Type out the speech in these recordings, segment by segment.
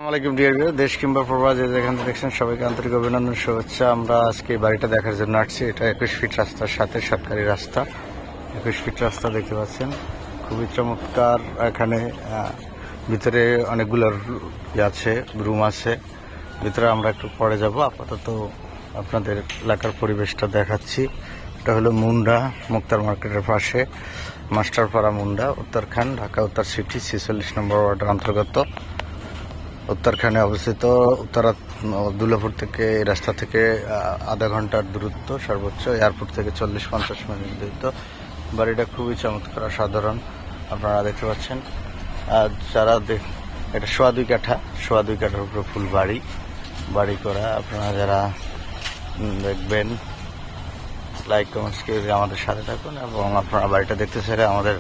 আসসালামাইকুম deer view, দেশ কিংবা প্রবাস যেখান থেকে দেখছেন সবাইকে আন্তরিক অভিনন্দন শুভেচ্ছা। আমরা আজকে বাড়িটা দেখার জন্য আসছি। এটা 21 ফিট রাস্তার সাথে সরকারি রাস্তা। 21 ফিট রাস্তা দেখতে পাচ্ছেন, খুবই চমৎকার। এখানে ভিতরে অনেকগুলো আছে, রুম আছে ভিতরে। আমরা একটু পরে যাব, আপাতত আপনাদের এলাকার পরিবেশটা দেখাচ্ছি। এটা হলো মুন্ডা, মুক্তার মার্কেটের পাশে মাস্টারপাড়া মুন্ডা, উত্তরখান, ঢাকা উত্তর সিটি 46 নম্বর ওয়ার্ডের অন্তর্গত। উত্তরখানে অবস্থিত। উত্তরা দুলাপুর থেকে রাস্তা থেকে আধা ঘন্টার দূরত্ব সর্বোচ্চ, এয়ারপোর্ট থেকে 40-50 মিনিট দূরত্ব। বাড়িটা খুবই চমৎকার, সাধারণ, আপনারা দেখতে পাচ্ছেন। আর যারা এটা সোয়া দুই কাঠার উপরে ফুল বাড়ি করা। আপনারা যারা দেখবেন, লাইক কমেন্টস করে আমাদের সাথে থাকুন, এবং আপনারা বাড়িটা দেখতে চাইলে আমাদের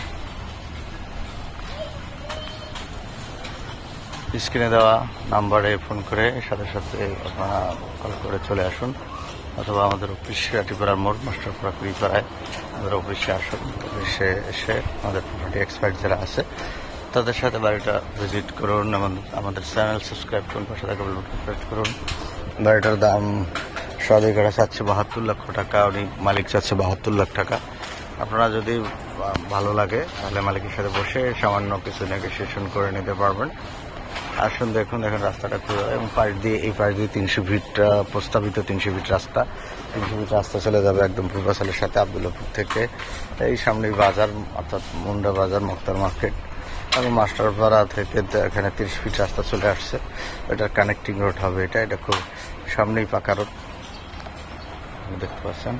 স্ক্রিনে দেওয়া নাম্বারে ফোন করে সাথে আপনারা কল করে চলে আসুন, অথবা আমাদের অফিস রাটিপাড়ার মোড় মাস্টারপাড়া কুড়িপাড়ায় আমাদের অফিসে আসুন। অফিসে এসে আমাদের প্রপার্টি এক্সপার্ট যারা আছে তাদের সাথে বাড়িটা ভিজিট করুন, এবং আমাদের চ্যানেল সাবস্ক্রাইব করুন, পাশে থাকা বেল বাটন প্রেস করুন। বাড়িটার দাম সদিকারা চাচ্ছে 72 লক্ষ টাকা, উনি মালিক চাচ্ছে 72 লাখ টাকা। আপনারা যদি ভালো লাগে তাহলে মালিকের সাথে বসে সামান্য কিছু নেগোসিয়েশন করে নিতে পারবেন। আসুন, দেখুন রাস্তাটা খুব, এবং এই পাশ দিয়ে 300 ফিট প্রস্তাবিত 300 ফিট রাস্তা। 300 ফিট রাস্তা চলে যাবে একদম পূর্বাচলের সাথে আবদুল্লাপুর থেকে। এই সামনে বাজার, অর্থাৎ মুন্ডা বাজার, মুক্তার মার্কেট, এবং মাস্টারপাড়া থেকে এখানে 30 ফিট রাস্তা চলে আসছে। এটা কানেক্টিং রোড হবে। এটা খুব সামনেই পাকা রোড দেখতে পাচ্ছেন।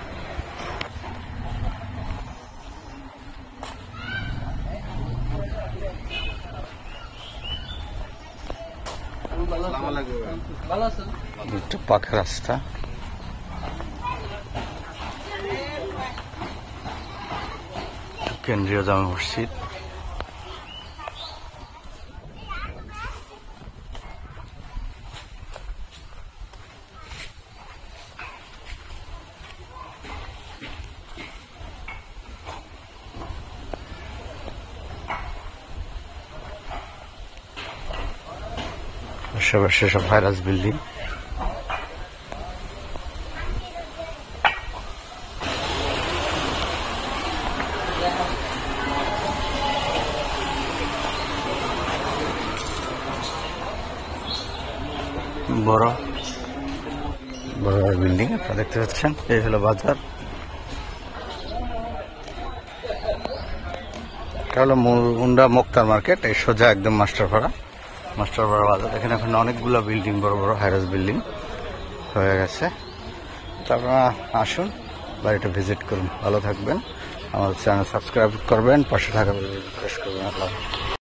একটু পাকা রাস্তা। কেন্দ্রীয় জামে মসজিদ। আশেপাশে সব ভাইরাস বিল্ডিং। বড় বিল্ডিং আপনারা দেখতে পাচ্ছেন। এই হলো বাজার। এটা হলো মুন্ডা মুক্তার মার্কেট, এই সোজা একদম মাস্টারপাড়া বাজার। এখানে এখন অনেকগুলো বিল্ডিং, বড় হাইরাস বিল্ডিং হয়ে গেছে। তো আপনারা আসুন, বাড়িটা ভিজিট করুন, ভালো থাকবেন। আমাদের চ্যানেল সাবস্ক্রাইব করবেন, পাশে থাকা প্রেস করবেন। আল্লাহ।